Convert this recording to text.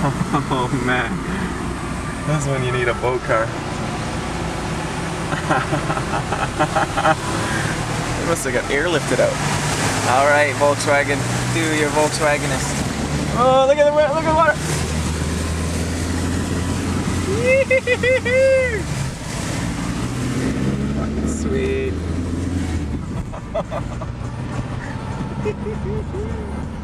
Oh man, that's when you need a boat car. They must have got airlifted out. Alright, Volkswagen, do your Volkswagenist. Oh, look at the water, look at the water! Fucking sweet.